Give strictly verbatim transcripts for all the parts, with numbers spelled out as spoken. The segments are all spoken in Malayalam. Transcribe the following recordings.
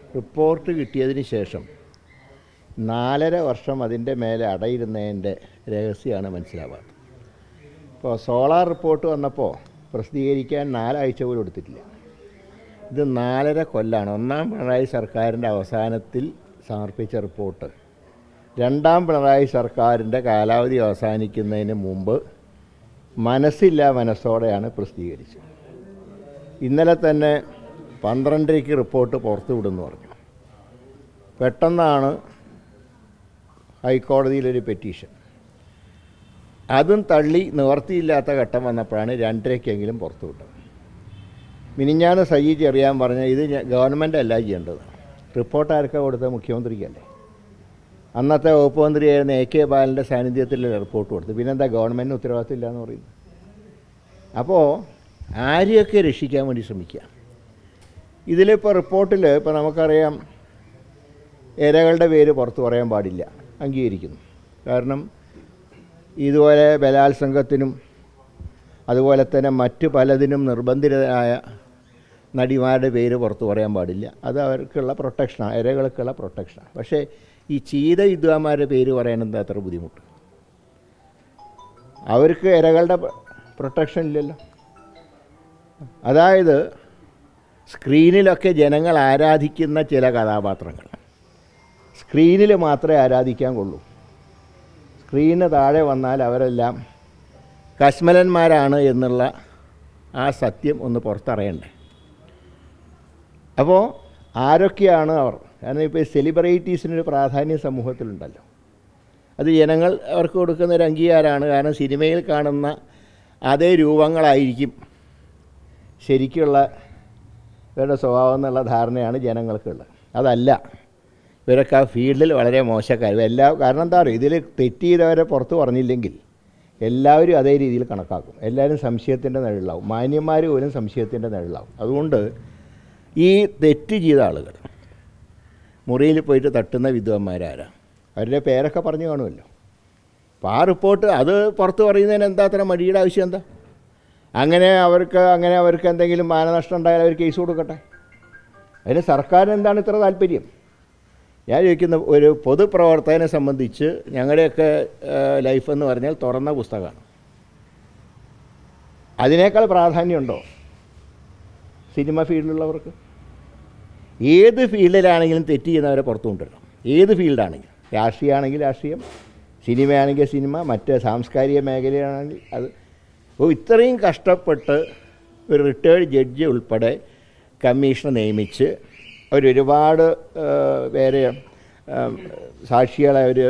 റിപ്പോർട്ട് കിട്ടിയതിന് ശേഷം നാലര വർഷം അതിൻ്റെ മേലെ അടയിരുന്നതിൻ്റെ രഹസ്യമാണ് മനസ്സിലാവാത്തത്. ഇപ്പോൾ സോളാർ റിപ്പോർട്ട് വന്നപ്പോൾ പ്രസിദ്ധീകരിക്കാൻ നാലാഴ്ച പോലും എടുത്തിട്ടില്ല. ഇത് നാലര കൊല്ലാണ്. ഒന്നാം പിണറായി സർക്കാരിൻ്റെ അവസാനത്തിൽ സമർപ്പിച്ച റിപ്പോർട്ട് രണ്ടാം പിണറായി സർക്കാരിൻ്റെ കാലാവധി അവസാനിക്കുന്നതിന് മുമ്പ് മനസ്സില്ല മനസ്സോടെയാണ് പ്രസിദ്ധീകരിച്ചത്. ഇന്നലെ തന്നെ പന്ത്രണ്ടരയ്ക്ക് റിപ്പോർട്ട് പുറത്തു വിടുമെന്ന് പറഞ്ഞു. പെട്ടെന്നാണ് ഹൈക്കോടതിയിലൊരു പെറ്റീഷൻ. അതും തള്ളി നിവർത്തിയില്ലാത്ത ഘട്ടം വന്നപ്പോഴാണ് രണ്ടരയ്ക്കെങ്കിലും പുറത്തു വിട്ടത്. മിനിഞ്ഞാന്ന് സജി ചെറിയാൻ പറഞ്ഞ ഇത് ഗവൺമെൻറ് അല്ല ചെയ്യേണ്ടത്, റിപ്പോർട്ട് ആർക്കാണ് കൊടുത്തത്? മുഖ്യമന്ത്രിക്കല്ലേ. അന്നത്തെ വകുപ്പ് മന്ത്രിയായിരുന്ന എ കെ ബാലൻ്റെ സാന്നിധ്യത്തിൽ റിപ്പോർട്ട് കൊടുത്തു. പിന്നെന്താ ഗവൺമെൻറ്റിന് ഉത്തരവാദിത്തമില്ല എന്ന് പറയുന്നത്? അപ്പോൾ ആരെയൊക്കെ രക്ഷിക്കാൻ വേണ്ടി ശ്രമിക്കുക. ഇതിലിപ്പോൾ റിപ്പോർട്ടിൽ ഇപ്പോൾ നമുക്കറിയാം ഇരകളുടെ പേര് പുറത്ത് പറയാൻ പാടില്ല, അംഗീകരിക്കുന്നു. കാരണം ഇതുപോലെ ബലാത്സംഗത്തിനും അതുപോലെ തന്നെ മറ്റു പലതിനും നിർബന്ധിതരായ നടിമാരുടെ പേര് പുറത്ത് പറയാൻ പാടില്ല. അത് അവർക്കുള്ള പ്രൊട്ടക്ഷനാണ്, ഇരകൾക്കുള്ള പ്രൊട്ടക്ഷനാണ്. പക്ഷേ ഈ ചീത വിദ്വാന്മാരുടെ പേര് പറയാൻ എന്താ അത്ര ബുദ്ധിമുട്ട്? അവർക്ക് ഇരകളുടെ പ്രൊട്ടക്ഷൻ ഇല്ലല്ലോ. അതായത് സ്ക്രീനിലൊക്കെ ജനങ്ങൾ ആരാധിക്കുന്ന ചില കഥാപാത്രങ്ങൾ സ്ക്രീനിൽ മാത്രമേ ആരാധിക്കാൻ കൊള്ളൂ. സ്ക്രീന് താഴെ വന്നാൽ അവരെല്ലാം കശ്മലന്മാരാണ് എന്നുള്ള ആ സത്യം ഒന്ന് പുറത്തറിയണ്ടേ. അപ്പോൾ ആരൊക്കെയാണ് അവർ? കാരണം ഇപ്പോൾ സെലിബ്രിറ്റീസിനൊരു പ്രാധാന്യം സമൂഹത്തിലുണ്ടല്ലോ. അത് ജനങ്ങൾ അവർക്ക് കൊടുക്കുന്ന ഒരു അംഗീകാരമാണ്. കാരണം സിനിമയിൽ കാണുന്ന അതേ രൂപങ്ങളായിരിക്കും ശരിക്കുള്ള ഇവരുടെ സ്വഭാവം എന്നുള്ള ധാരണയാണ് ജനങ്ങൾക്കുള്ളത്. അതല്ല, ഇവരൊക്കെ ആ ഫീൽഡിൽ വളരെ മോശക്കാർ. എല്ലാ കാരണം എന്താ പറയുക, ഇതിൽ തെറ്റ് ചെയ്തവരെ പുറത്ത് പറഞ്ഞില്ലെങ്കിൽ എല്ലാവരും അതേ രീതിയിൽ കണക്കാക്കും. എല്ലാവരും സംശയത്തിൻ്റെ നിഴലാവും. മാന്യന്മാർ പോലും സംശയത്തിൻ്റെ നിഴലാവും. അതുകൊണ്ട് ഈ തെറ്റ് ചെയ്ത ആളുകൾ മുറിയിൽ പോയിട്ട് തട്ടുന്ന വിദ്വാന്മാരാരാ, അവരുടെ പേരൊക്കെ പറഞ്ഞു കാണുമല്ലോ. അപ്പോൾ ആ റിപ്പോർട്ട് അത് പുറത്ത് പറയുന്നതിന് എന്താ അത്ര മടിയുടെ ആവശ്യം എന്താ? അങ്ങനെ അവർക്ക് അങ്ങനെ അവർക്ക് എന്തെങ്കിലും മാനനഷ്ടം ഉണ്ടായാൽ അവർ കേസ് കൊടുക്കട്ടെ. അതിന് സർക്കാരിന് എന്താണ് ഇത്ര താല്പര്യം? ഞാൻ ചോദിക്കുന്ന, ഒരു പൊതുപ്രവർത്തകനെ സംബന്ധിച്ച് ഞങ്ങളുടെയൊക്കെ ലൈഫ് എന്ന് പറഞ്ഞാൽ തുറന്ന പുസ്തകമാണ്. അതിനേക്കാൾ പ്രാധാന്യമുണ്ടോ സിനിമ ഫീൽഡിലുള്ളവർക്ക്? ഏത് ഫീൽഡിലാണെങ്കിലും തെറ്റ് ചെയ്യുന്നവരെ പുറത്തു കൊണ്ടുവരണം. ഏത് ഫീൽഡാണെങ്കിലും, രാഷ്ട്രീയമാണെങ്കിൽ രാഷ്ട്രീയം, സിനിമയാണെങ്കിൽ സിനിമ, മറ്റ് സാംസ്കാരിക മേഖലയാണെങ്കിൽ അത്. അപ്പോൾ ഇത്രയും കഷ്ടപ്പെട്ട് ഒരു റിട്ടയർഡ് ജഡ്ജി ഉൾപ്പെടെ കമ്മീഷനെ നിയമിച്ച് അവരൊരുപാട് വേറെ സാക്ഷികളെ അവർ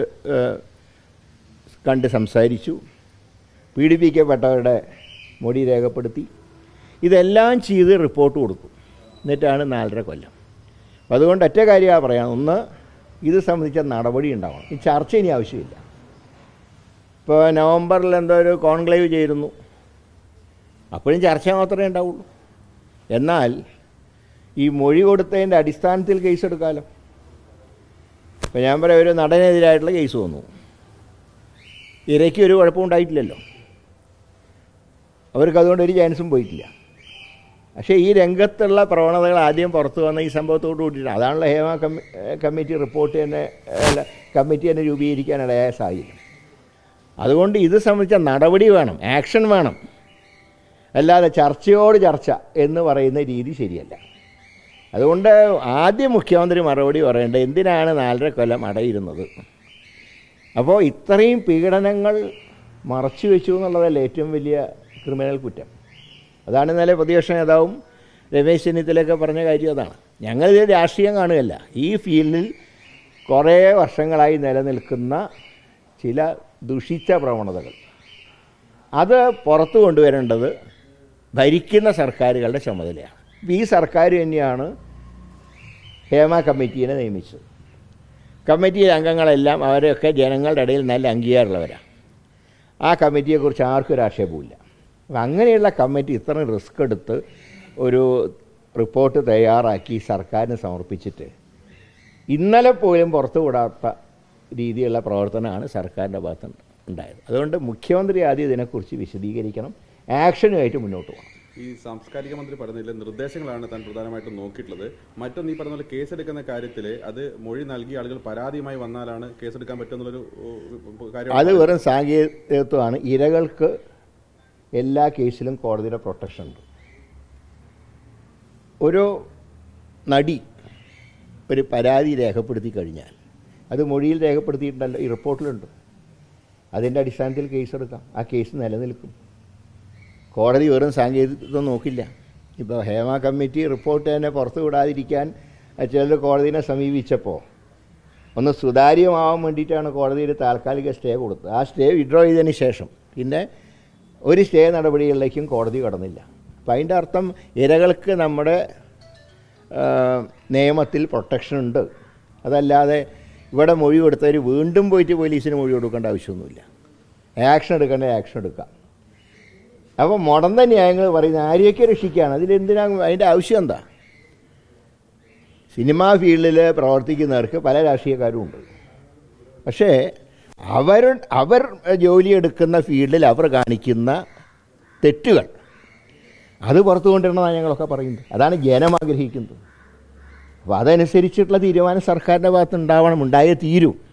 കണ്ട് സംസാരിച്ചു, പീഡിപ്പിക്കപ്പെട്ടവരുടെ മൊഴി രേഖപ്പെടുത്തി, ഇതെല്ലാം ചെയ്ത് റിപ്പോർട്ട് കൊടുത്തു. എന്നിട്ടാണ് നാലര കൊല്ലം. അപ്പം അതുകൊണ്ട് ഒറ്റ കാര്യമാണ് പറയാം. ഒന്ന്, ഇത് സംബന്ധിച്ച നടപടി ഉണ്ടാവണം. ഈ ചർച്ച ഇനി ആവശ്യമില്ല. ഇപ്പോൾ നവംബറിൽ എന്തോ ഒരു കോൺക്ലേവ് ചെയ്തിരുന്നു, അപ്പോഴും ചർച്ച മാത്രമേ ഉണ്ടാവുള്ളൂ. എന്നാൽ ഈ മൊഴി കൊടുത്തതിൻ്റെ അടിസ്ഥാനത്തിൽ കേസെടുക്കാമല്ലോ. ഇപ്പോൾ ഞാൻ പറയാം, ഒരു നടനെതിരായിട്ടുള്ള കേസ് വന്നു, ഇരയ്ക്ക് ഒരു കുഴപ്പമുണ്ടായിട്ടില്ലല്ലോ, അവർക്ക് അതുകൊണ്ട് ഒരു ചാൻസും പോയിട്ടില്ല. പക്ഷേ ഈ രംഗത്തുള്ള പ്രവണതകൾ ആദ്യം പുറത്തു വന്ന ഈ സംഭവത്തോട് കൂടിയിട്ടാണ്. അതാണല്ലോ ഹേമ കമ്മി കമ്മിറ്റി റിപ്പോർട്ട് തന്നെ കമ്മിറ്റി തന്നെ രൂപീകരിക്കാനിടയായ സാഹചര്യം. അതുകൊണ്ട് ഇത് സംബന്ധിച്ച നടപടി വേണം, ആക്ഷൻ വേണം. അല്ലാതെ ചർച്ചയോട് ചർച്ച എന്ന് പറയുന്ന രീതി ശരിയല്ല. അതുകൊണ്ട് ആദ്യം മുഖ്യമന്ത്രി മറുപടി പറയേണ്ടത് എന്തിനാണ് നാലര കൊല്ലം അടയിരുന്നത്? അപ്പോൾ ഇത്രയും പീഡനങ്ങൾ മറച്ചു വെച്ചു എന്നുള്ളതല്ല ഏറ്റവും വലിയ ക്രിമിനൽ കുറ്റം. അതാണ് ഇന്നലെ പ്രതിപക്ഷ നേതാവും രമേശ് ചെന്നിത്തലയൊക്കെ പറഞ്ഞ കാര്യം. അതാണ്, ഞങ്ങളിത് രാഷ്ട്രീയം കാണുകയല്ല, ഈ ഫീൽഡിൽ കുറേ വർഷങ്ങളായി നിലനിൽക്കുന്ന ചില ദുഷിച്ച പ്രവണതകൾ അത് പുറത്തു കൊണ്ടുവരേണ്ടത് ഭരിക്കുന്ന സർക്കാരുകളുടെ ചുമതലയാണ്. ഈ സർക്കാർ തന്നെയാണ് ഹേമ കമ്മിറ്റീനെ നിയമിച്ചത്. കമ്മിറ്റി അംഗങ്ങളെല്ലാം അവരൊക്കെ ജനങ്ങളുടെ ഇടയിൽ നല്ല അംഗീകാരമുള്ളവരാണ്. ആ കമ്മിറ്റിയെക്കുറിച്ച് ആർക്കും ആക്ഷേപമില്ല. അപ്പം അങ്ങനെയുള്ള കമ്മിറ്റി ഇത്രയും റിസ്ക് എടുത്ത് ഒരു റിപ്പോർട്ട് തയ്യാറാക്കി സർക്കാരിന് സമർപ്പിച്ചിട്ട് ഇന്നലെ പോലും പുറത്തു വിടാത്ത രീതിയിലുള്ള പ്രവർത്തനമാണ് സർക്കാരിൻ്റെ ഭാഗത്ത് ഉണ്ടായത്. അതുകൊണ്ട് മുഖ്യമന്ത്രി ആദ്യം ഇതിനെക്കുറിച്ച് വിശദീകരിക്കണം, ആക്ഷനുമായിട്ട് മുന്നോട്ട് പോകണം. ഈ സാംസ്കാരിക മന്ത്രി പറഞ്ഞതിലെ നിർദ്ദേശങ്ങളാണ് താൻ പ്രധാനമായിട്ടും നോക്കിയിട്ടുള്ളത്. മറ്റൊന്ന് ഈ പറഞ്ഞ പോലെ കേസെടുക്കുന്ന കാര്യത്തിൽ അത് മൊഴി നൽകിയ ആളുകൾ പരാതിയുമായി വന്നാലാണ് കേസെടുക്കാൻ പറ്റുമെന്നുള്ളൊരു കാര്യം. അത് വെറും സാങ്കേതികത്വമാണ്. ഇരകൾക്ക് എല്ലാ കേസിലും കോടതിയുടെ പ്രൊട്ടക്ഷൻ ഉണ്ട്. ഒരു നടി ഒരു പരാതി രേഖപ്പെടുത്തി കഴിഞ്ഞാൽ അത് മൊഴിയിൽ രേഖപ്പെടുത്തിയിട്ടുണ്ടല്ലോ, ഈ റിപ്പോർട്ടിലുണ്ട്. അതിൻ്റെ അടിസ്ഥാനത്തിൽ കേസെടുക്കാം. ആ കേസ് നിലനിൽക്കും. കോടതി വെറും സാങ്കേതികത്വം നോക്കില്ല. ഇപ്പോൾ ഹേമ കമ്മിറ്റി റിപ്പോർട്ട് തന്നെ പുറത്തു വിടാതിരിക്കാൻ ചിലർ കോടതിനെ സമീപിച്ചപ്പോൾ ഒന്ന് സുതാര്യമാവാൻ വേണ്ടിയിട്ടാണ് കോടതി ഒരു താൽക്കാലിക സ്റ്റേ കൊടുത്തത്. ആ സ്റ്റേ വിഡ്രോ ചെയ്തതിന് ശേഷം പിന്നെ ഒരു സ്റ്റേ നടപടികളിലേക്കും കോടതി കടന്നില്ല. അപ്പം അതിൻ്റെ അർത്ഥം ഇരകൾക്ക് നമ്മുടെ നിയമത്തിൽ പ്രൊട്ടക്ഷൻ ഉണ്ട്. അതല്ലാതെ ഇവിടെ മൊഴി കൊടുത്തവർ വീണ്ടും പോയിട്ട് പോലീസിന് മൊഴി കൊടുക്കേണ്ട ആവശ്യമൊന്നുമില്ല. ആക്ഷൻ എടുക്കേണ്ട ആക്ഷൻ എടുക്കാം. അപ്പോൾ മുടന്ത ന്യായങ്ങൾ പറയുന്ന ആരെയൊക്കെ രക്ഷിക്കുകയാണ്. അതിലെന്തിനാണ്, അതിൻ്റെ ആവശ്യം എന്താ? സിനിമാ ഫീൽഡിൽ പ്രവർത്തിക്കുന്നവർക്ക് പല രാഷ്ട്രീയക്കാരും ഉണ്ട്. പക്ഷേ അവർ അവർ ജോലിയെടുക്കുന്ന ഫീൽഡിൽ അവർ കാണിക്കുന്ന തെറ്റുകൾ അത് പുറത്തു കൊണ്ടിരണമെന്നാണ് ഞങ്ങളൊക്കെ പറയുന്നത്. അതാണ് ജനം ആഗ്രഹിക്കുന്നത്. അപ്പോൾ അതനുസരിച്ചിട്ടുള്ള തീരുമാനം സർക്കാരിൻ്റെ ഭാഗത്ത് ഉണ്ടാവണം, ഉണ്ടായേ തീരും.